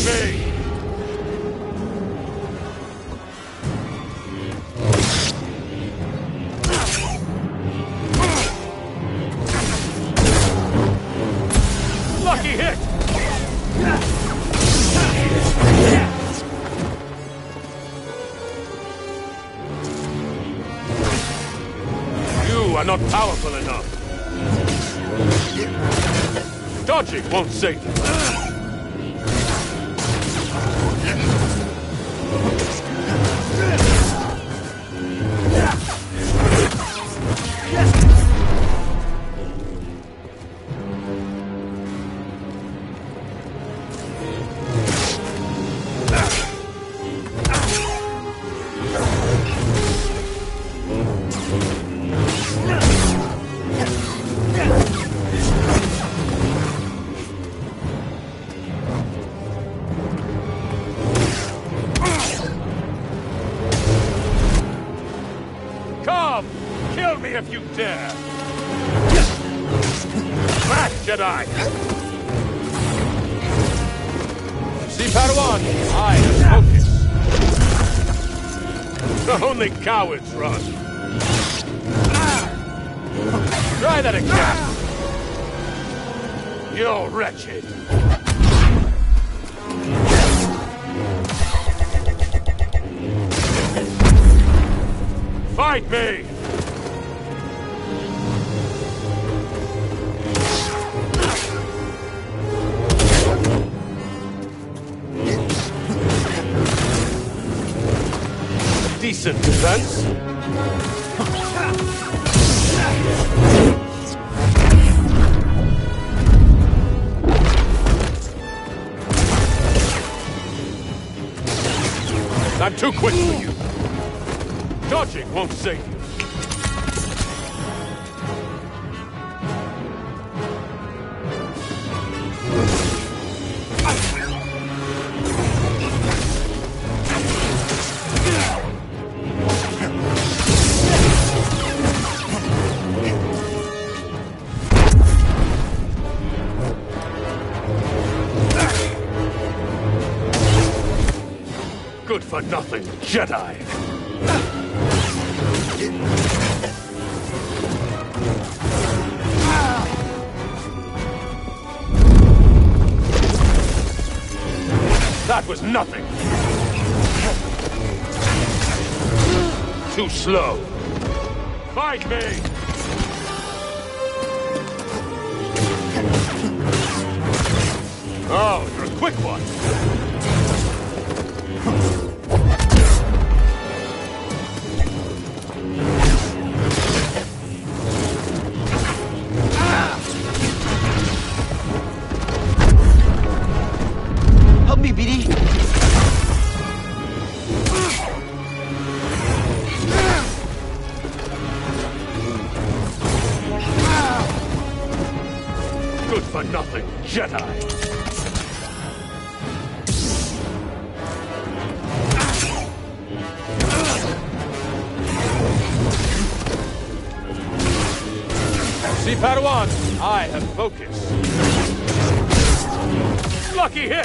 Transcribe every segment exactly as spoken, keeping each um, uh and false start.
me! Lucky hit! You are not powerful enough. Dodging won't save you. Kill me if you dare! Back, Jedi! See, Padawan, I am focused. Only cowards run. Try that again! You're wretched. Fight me! Decent defense. I'm too quick for you. Dodging won't save you. Good for nothing, Jedi! That was nothing! Too slow! Fight me! Oh, you're a quick one! Help me, B D. Good for nothing, Jedi! See, Padawan, I have focus. Lucky hit!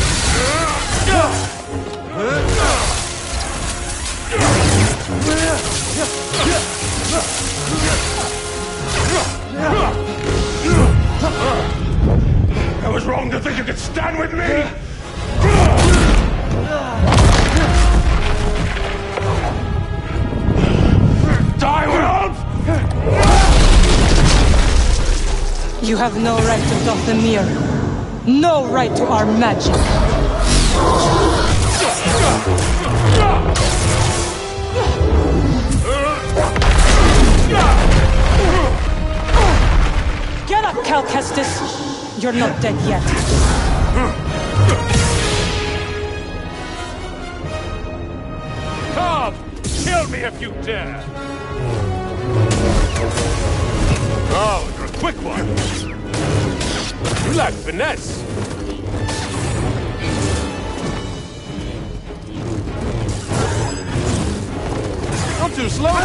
I was wrong to think you could stand with me! Die, Wolf! You have no right to Dathomir. No right to our magic. Get up, Cal Kestis! You're not dead yet. Come! Kill me if you dare! Oh, you're a quick one! You lack finesse! Not too slow!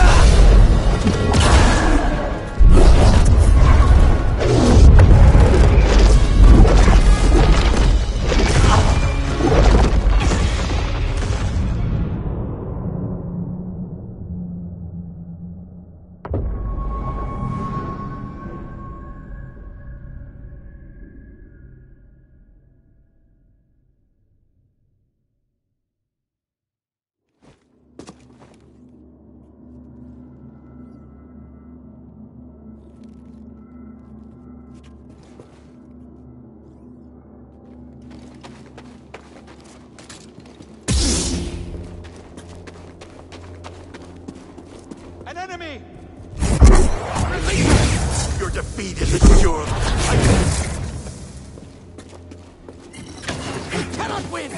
defeat is assured. We cannot win!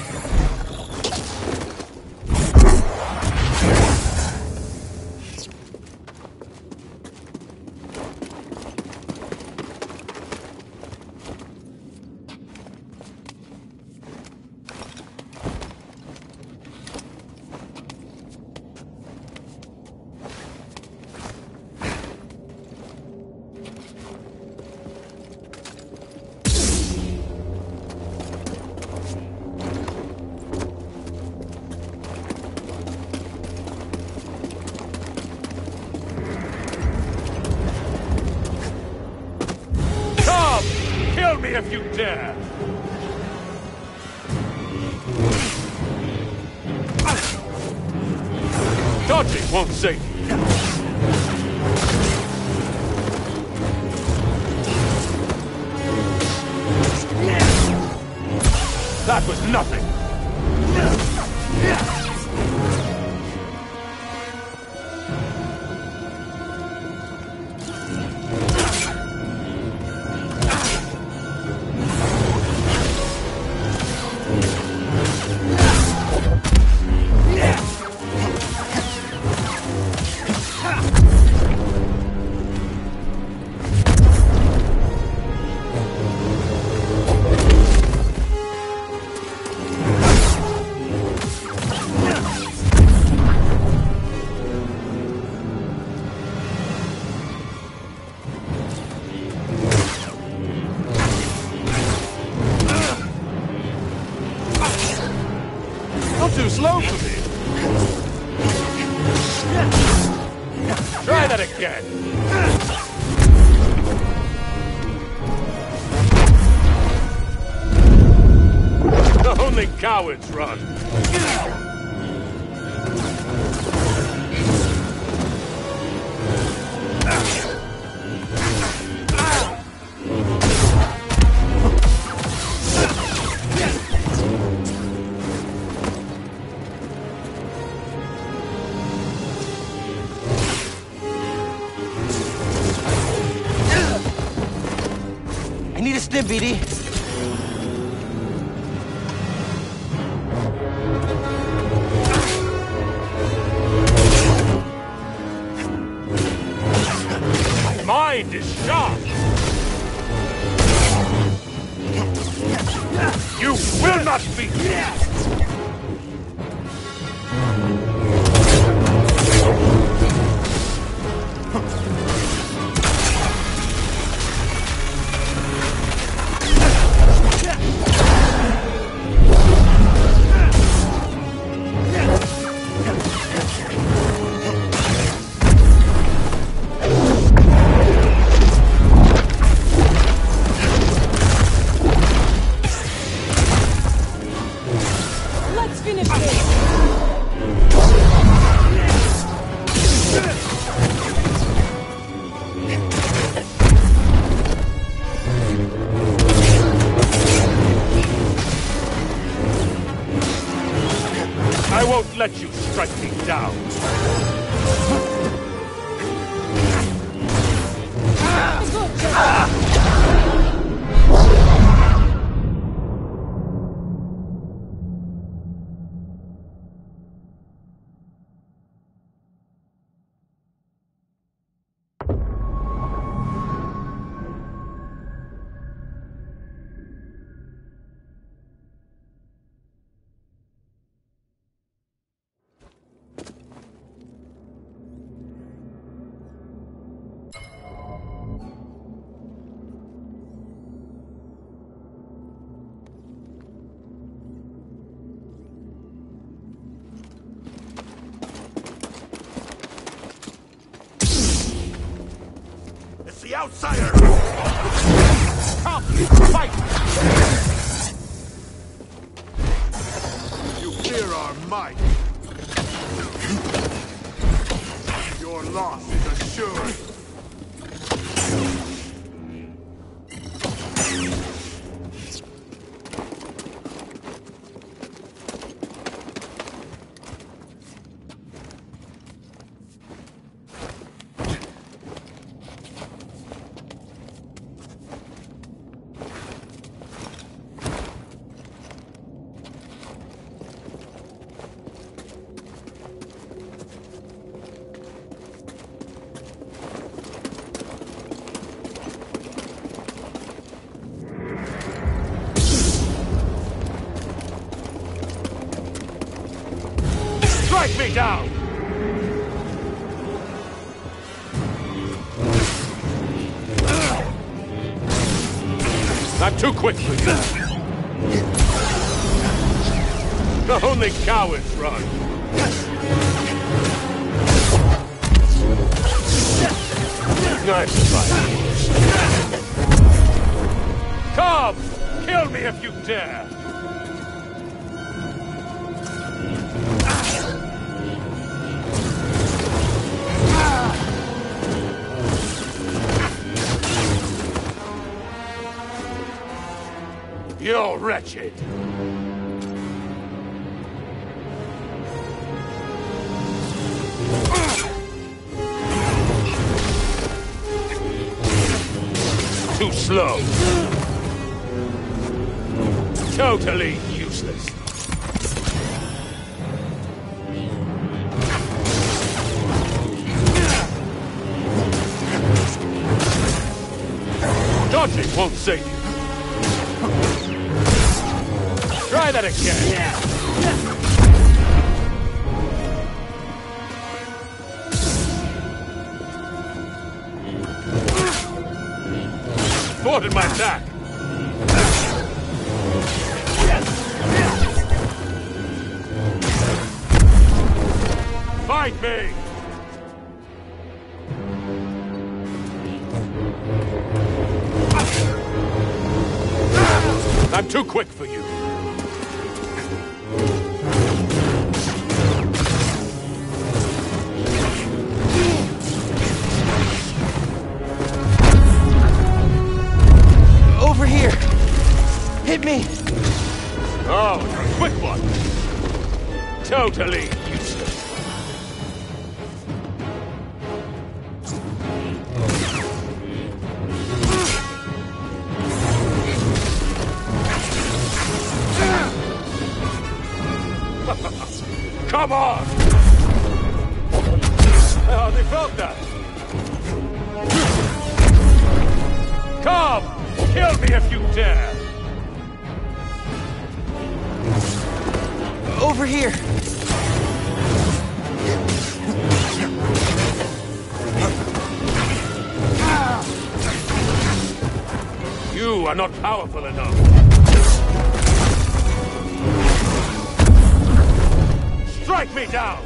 If you dare! Dodging won't save you. That was nothing! Too slow for me. Try that again. Only cowards run. I need a stim, B D. My mind is sharp. You will not beat me. I won't let you strike me down. The outsider! Come, fight! You fear our might. Your loss is assured. me down! I'm too quick for you. Only cowards run. Nice fight. Come! Kill me if you dare! You're wretched. Too slow. Totally useless. Dodging won't save you. Try that again. Thwarted my attack. Fight me. I'm too quick for you. Over here! Hit me! Oh, you're a quick one! Totally useless. Come on! Oh, they felt that! Come! Kill me if you dare! Over here! You are not powerful enough. Strike me down!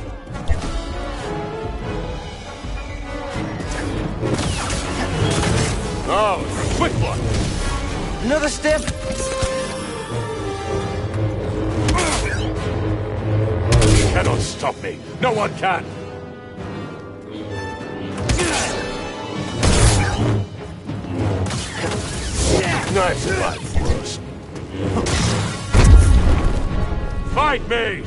Oh, it's a quick one! Another step! You cannot stop me. No one can. Nice fight, Bruce. Fight me!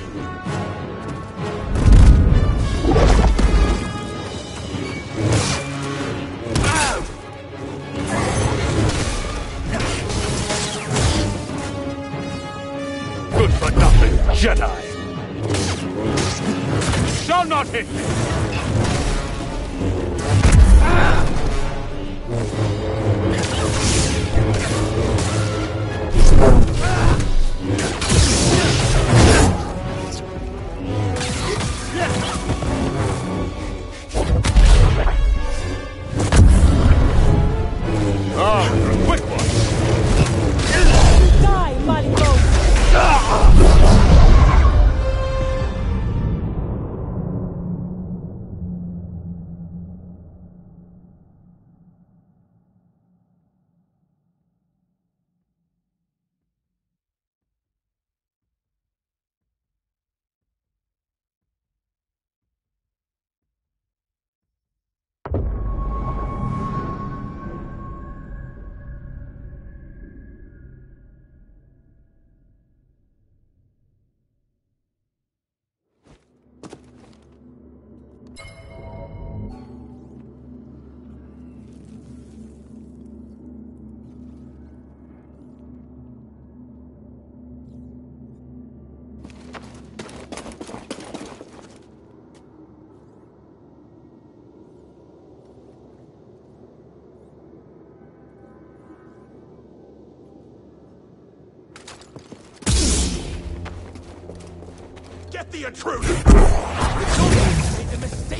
Good for nothing, Jedi! Shall not hit me! Oh, you're a quick one! Die, Maliko! Ah! Get the intruder! Made the mistake.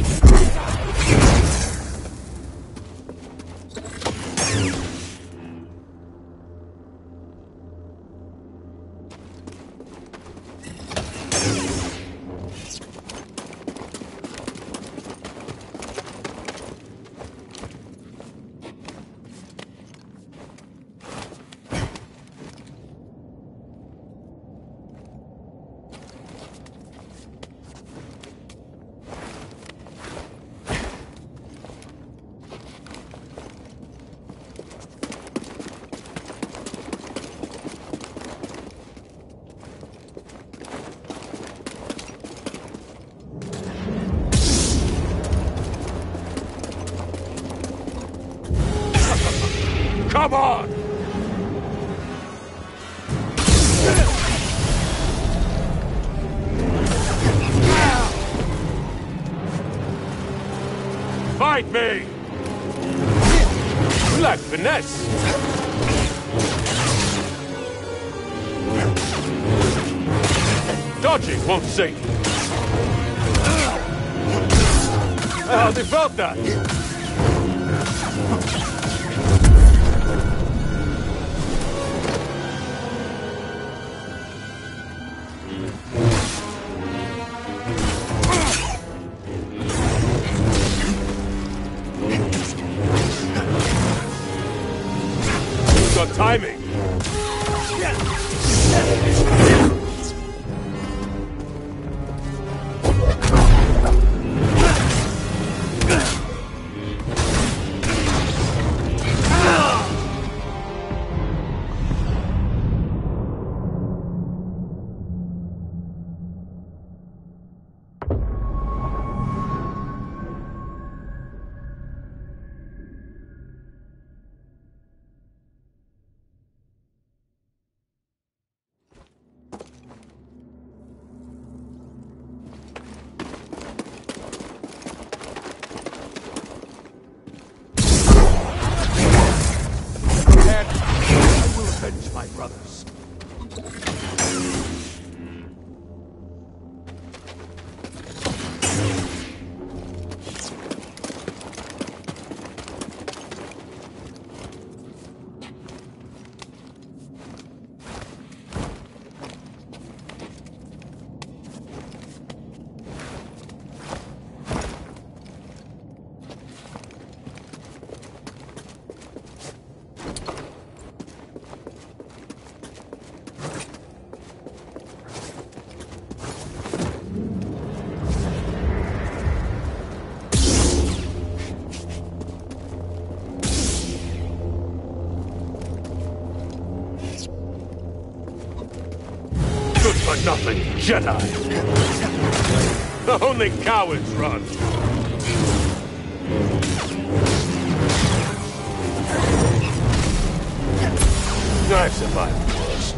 Come on! Fight me! You lack finesse! Dodging won't save you. I hardly felt that! Got timing. My brothers. For nothing, Jedi. Only cowards run. I've survived worse.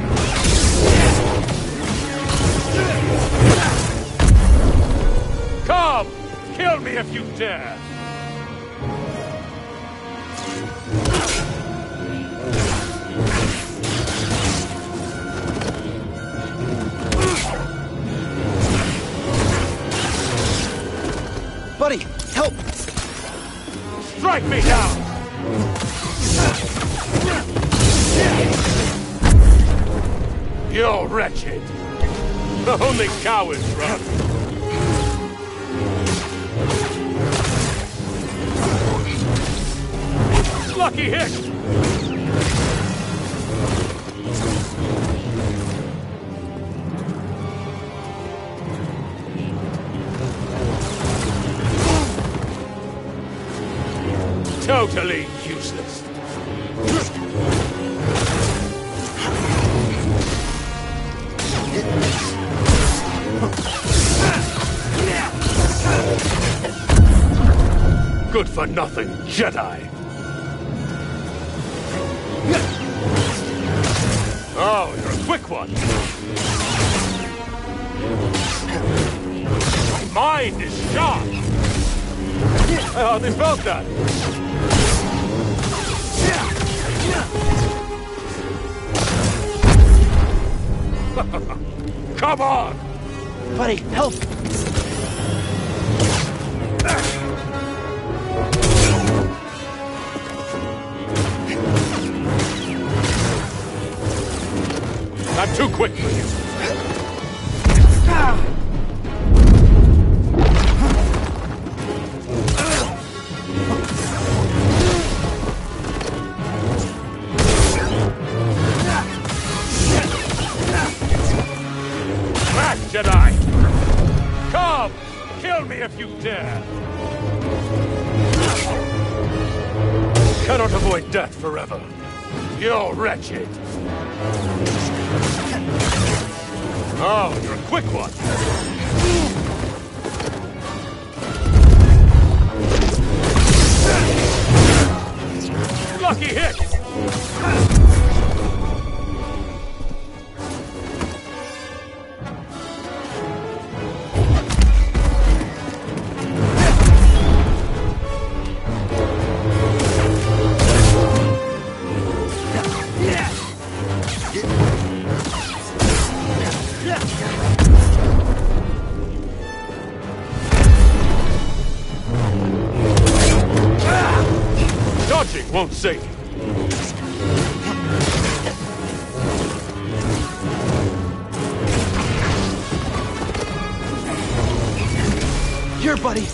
Come! Kill me if you dare! Buddy, help! Strike me down! You're wretched. Only cowards run. Lucky hit! Totally useless. Good for nothing, Jedi. Oh, you're a quick one. My mind is sharp. I hardly felt that. Come on! Buddy, help! I'm too quick for you. Back, Jedi! Come! Kill me if you dare! Cannot avoid death forever. You're wretched. Oh, you're a quick one. Lucky hit! Dodging won't save you. Here, buddy!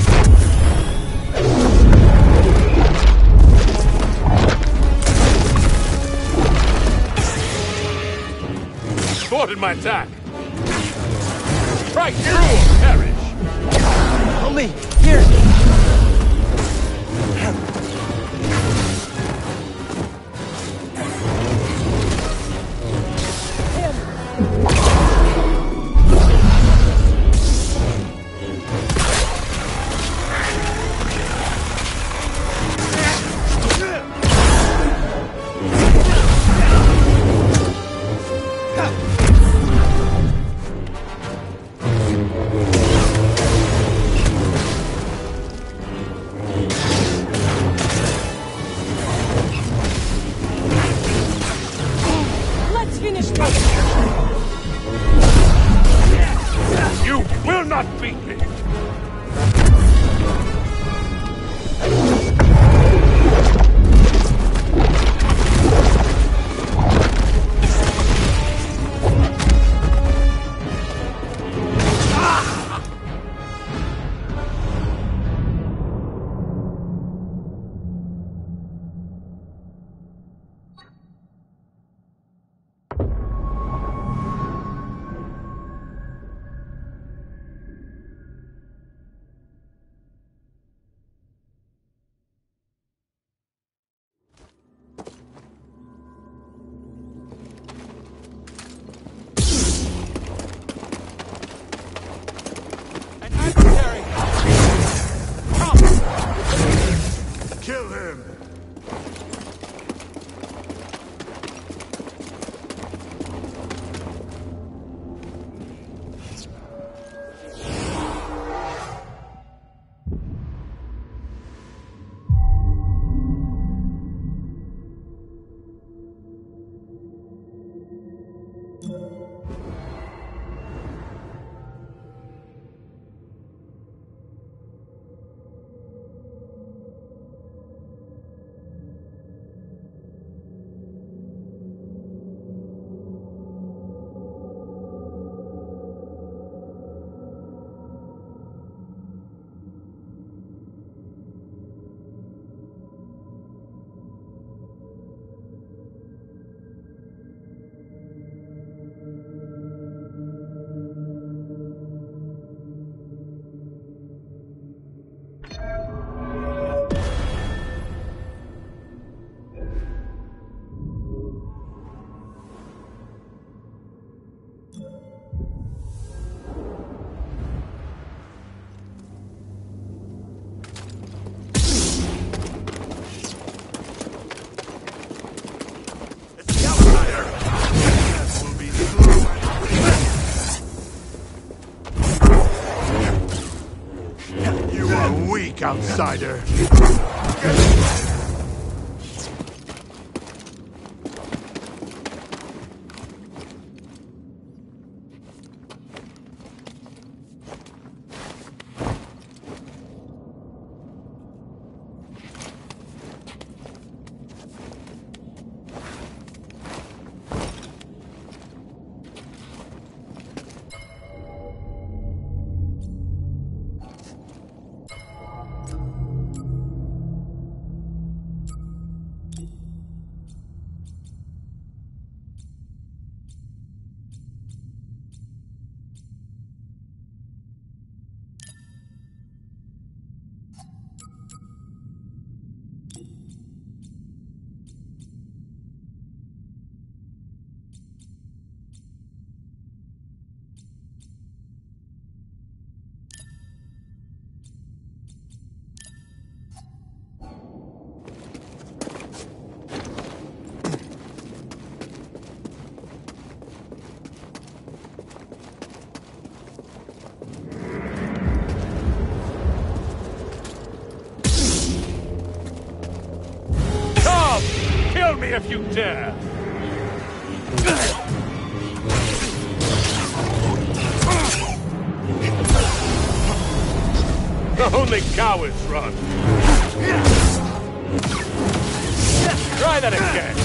Thwarted my attack. Strike through or perish. Help me! Here! You will not beat me! Kill him! Weak outsider. Kill me if you dare! Only cowards run! Try that again!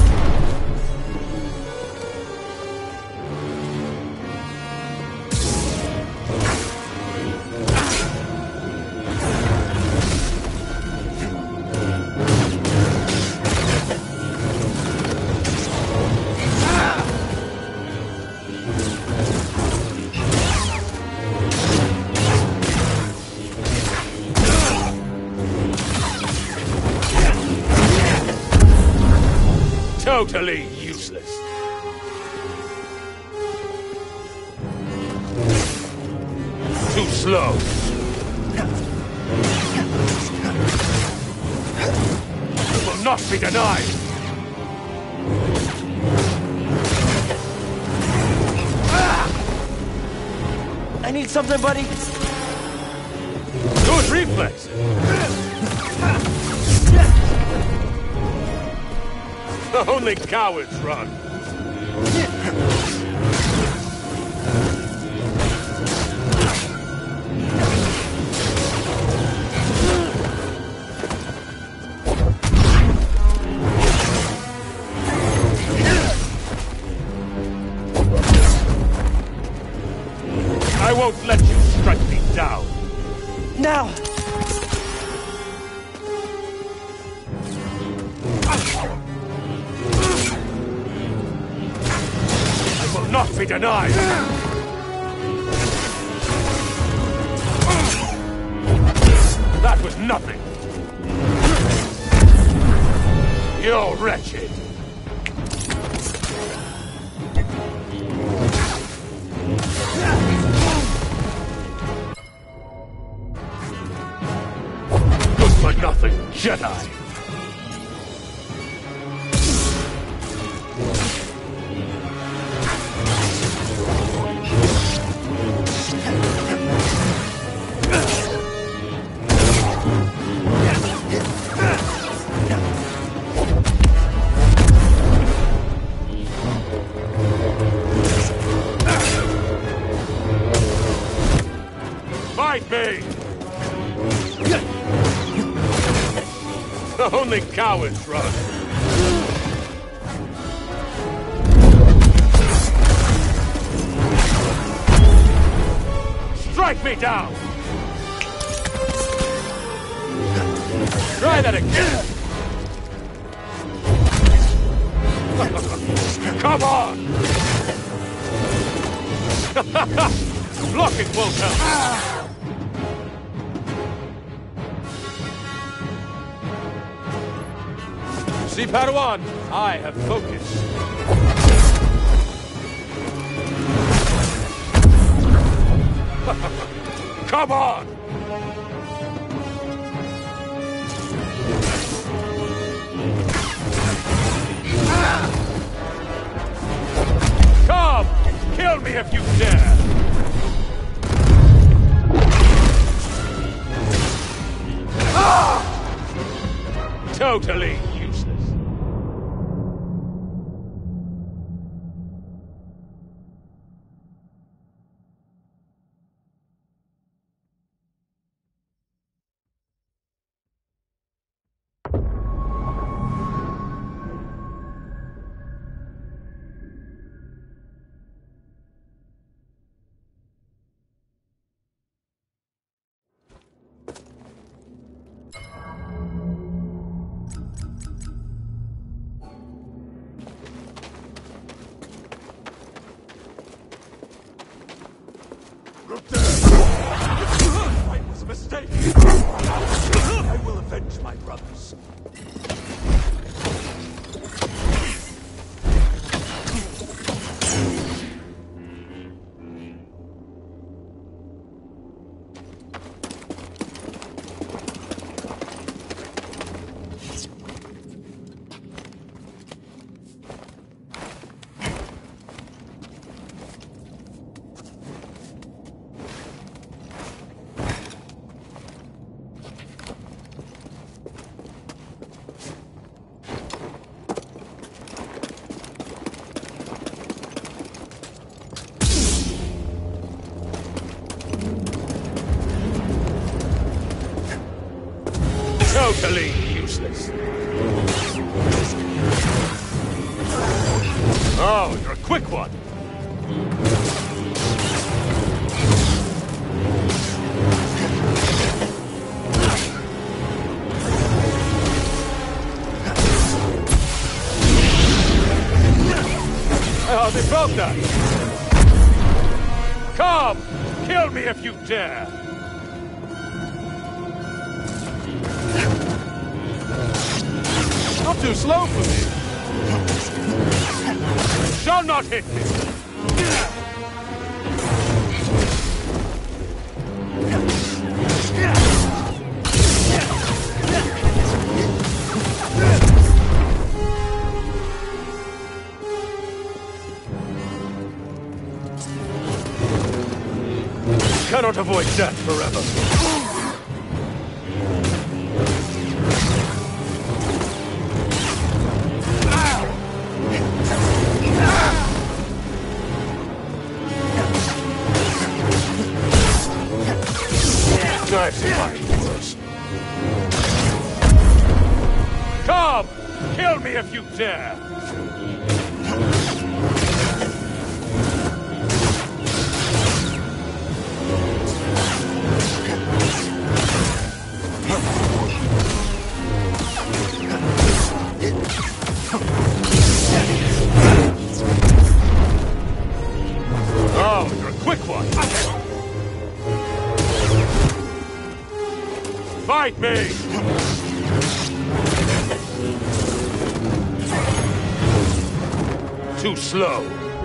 Totally useless. Too slow. Will not be denied. I need something, buddy. Good reflex. Only cowards run. I won't let you strike me down. Now! Not be denied! That was nothing! You're wretched! Good for nothing, Jedi! Fight me! Only cowards run. Strike me down! Try that again! Come on! Blocking won't help! See, Padawan, I have focus. Come on! Come! Kill me if you dare! Ah! Totally useless. Oh, you're a quick one. I hardly felt that. Come! Kill me if you dare! Not too slow for me. You shall not hit me. Cannot avoid death forever. Knives in my worse. Come! Kill me if you dare! Oh, you're a quick one! Fight me! Too slow.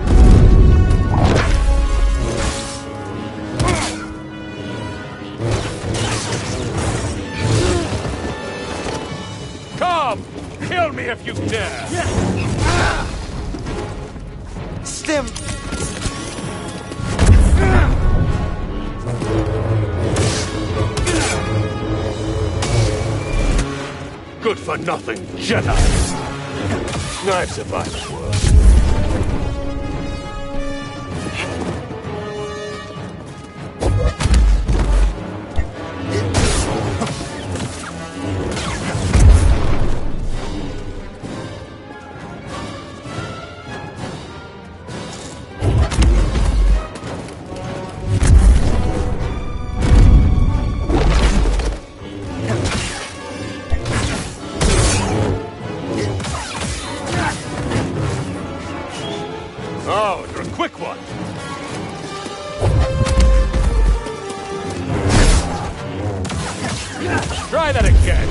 Come! Kill me if you dare! Stim! Good for nothing, Jedi! I've survived worse. Oh, you're a quick one! Try that again!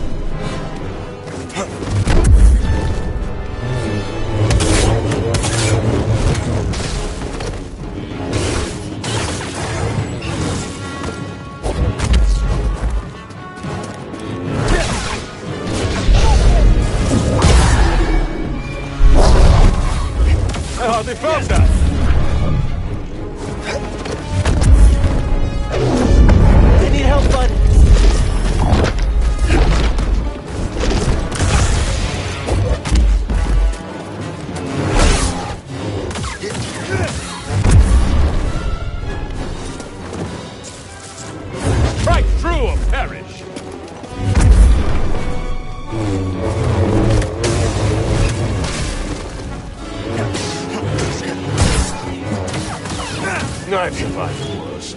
I hardly felt that! I need help, bud! Strike true or perish! I've survived worse.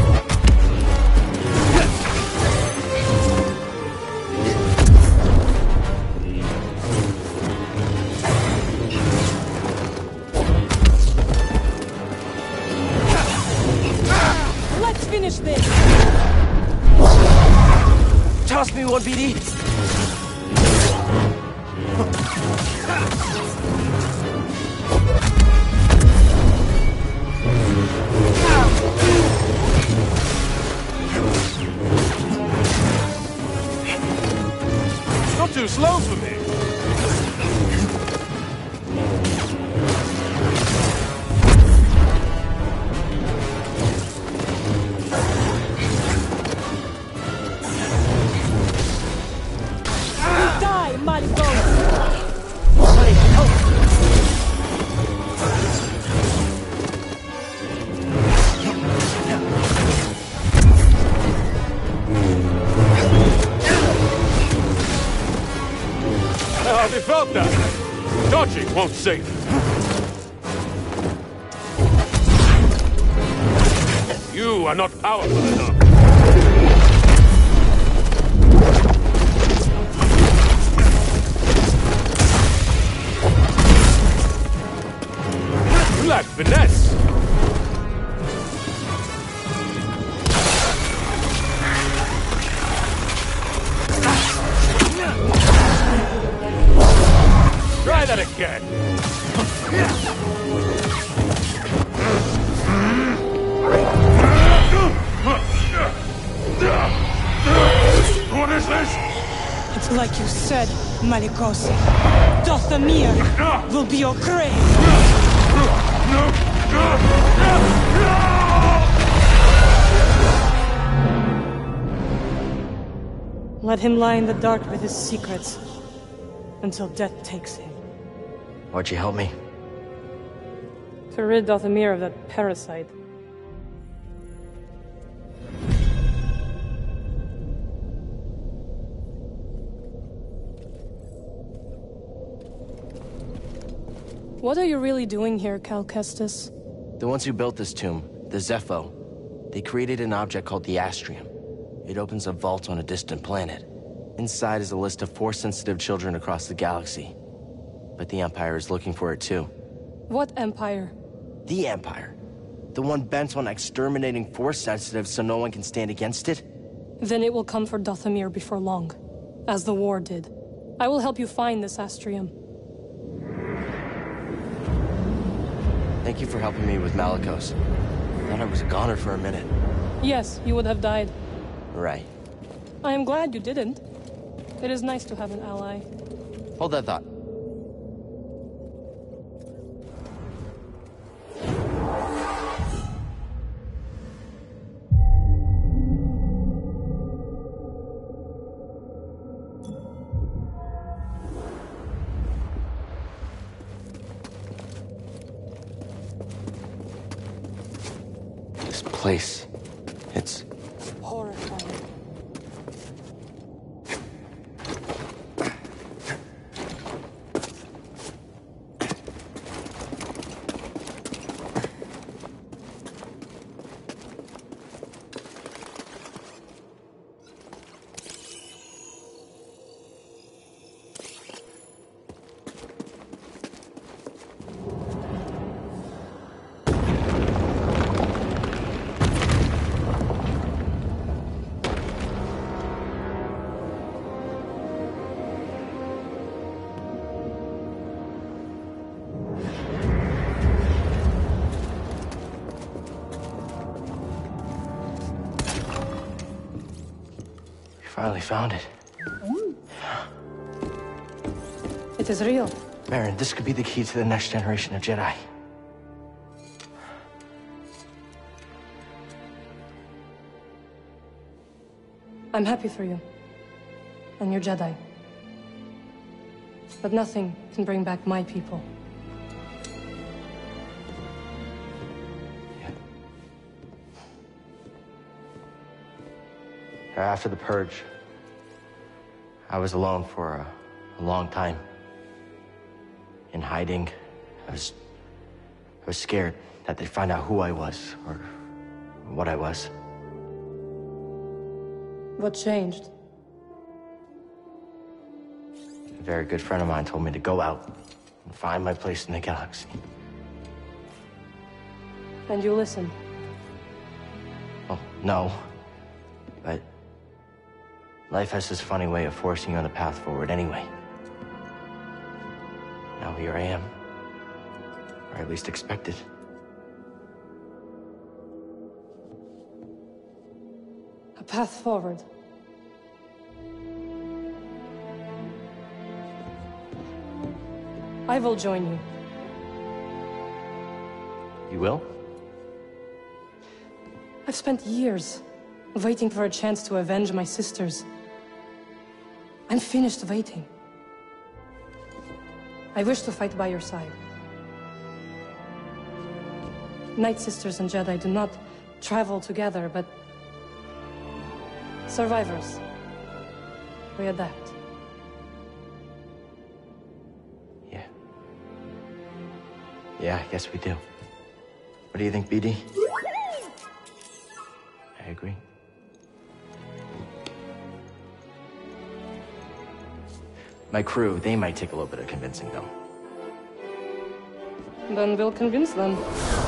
Let's finish this! Toss me one, B D! Not too slow for me. Die, Malvo! Buddy, help! I hardly felt that. Dodging won't save you. You are not powerful enough. You lack finesse. Try that again. What is this? It's like you said, Malikos. Dothamir will be your grave. Let him lie in the dark with his secrets until death takes him. Why'd you help me? To rid Dothamir of that parasite. What are you really doing here, Cal Kestis? The ones who built this tomb, the Zepho, they created an object called the Astrium. It opens a vault on a distant planet. Inside is a list of Force-sensitive children across the galaxy. But the Empire is looking for it too. What Empire? The Empire. The one bent on exterminating Force-sensitive so no one can stand against it? Then it will come for Dothamir before long, as the war did. I will help you find this Astrium. Thank you for helping me with Malikos. Thought I was a goner for a minute. Yes, you would have died. Right. I am glad you didn't. It is nice to have an ally. Hold that thought. This place, it's Horrifying. Finally found it. It is real. Merrin, this could be the key to the next generation of Jedi. I'm happy for you. And your Jedi. But nothing can bring back my people. After the Purge, I was alone for a, a long time. In hiding, I was... I was scared that they'd find out who I was, or what I was. What changed? A very good friend of mine told me to go out and find my place in the galaxy. And you listened? Well, no. But... life has this funny way of forcing you on the path forward anyway. Now here I am. Or at least expected. A path forward. I will join you. You will? I've spent years waiting for a chance to avenge my sisters. I'm finished waiting. I wish to fight by your side. Night Sisters and Jedi do not travel together, but survivors. We adapt. Yeah. Yeah, I guess we do. What do you think, B D? agree? My crew, they might take a little bit of convincing, though. Then we'll convince them.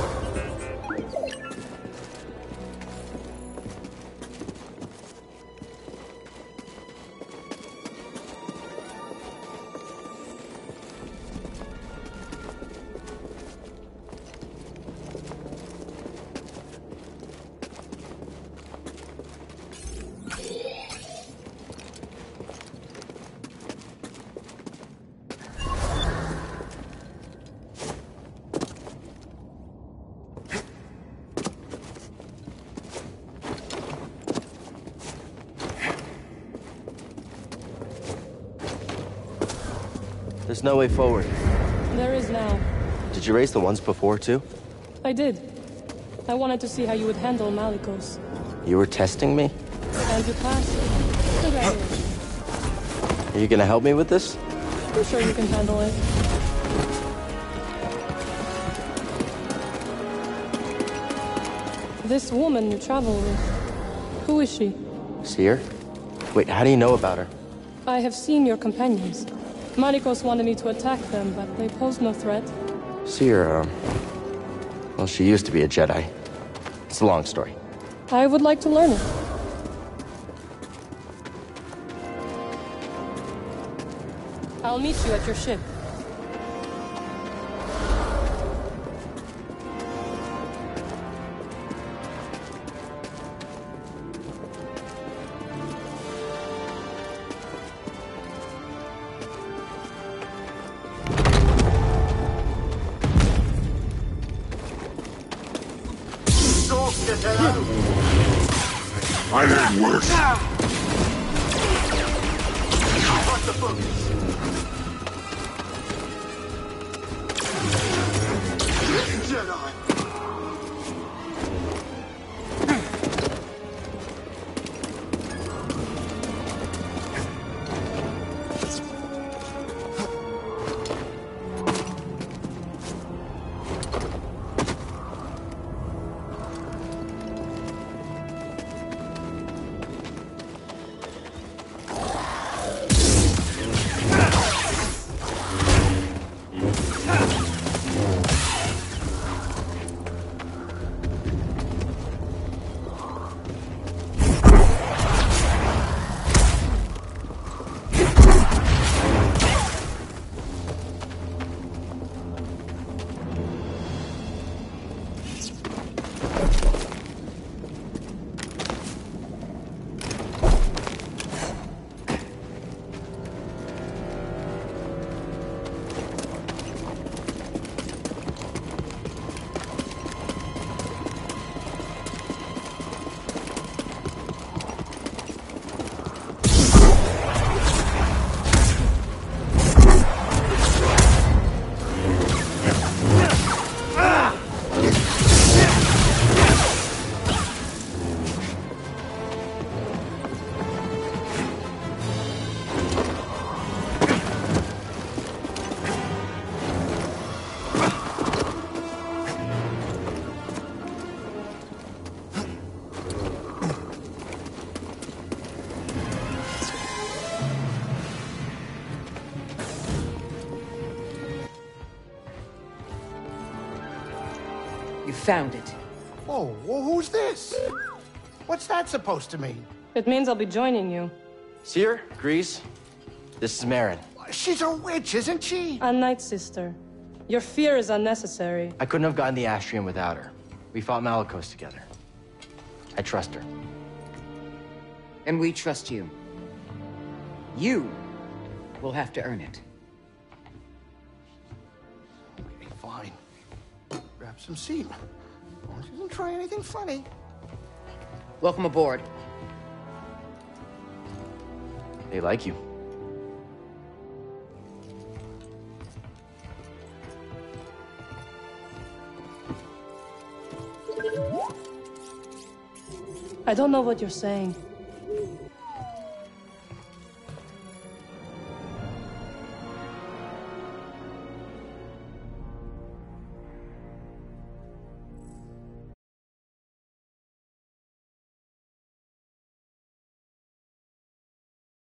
There's no way forward. There is now. Did you raise the ones before, too? I did. I wanted to see how you would handle Malicos. You were testing me? And you passed. Congratulations. Are you gonna help me with this? I'm sure you can handle it. This woman you travel with, who is she? Seer? Wait, how do you know about her? I have seen your companions. Malicos wanted me to attack them, but they posed no threat. Seer, um... well, she used to be a Jedi. It's a long story. I would like to learn it. I'll meet you at your ship. I need worse. You found it. Oh, well, who's this? What's that supposed to mean? It means I'll be joining you. Seer, Grease, this is Merrin. She's a witch, isn't she? A Night Sister. Your fear is unnecessary. I couldn't have gotten the Astrium without her. We fought Malicos together. I trust her. And we trust you. You will have to earn it. Okay, fine. Grab some seat. As long as you don't try anything funny. Welcome aboard. They like you. I don't know what you're saying.